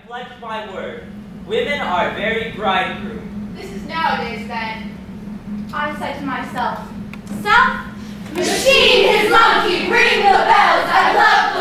pledged my word. Women are very bridegroom. This is nowadays, then. I said to myself, self, machine, his monkey, ring the bells, I love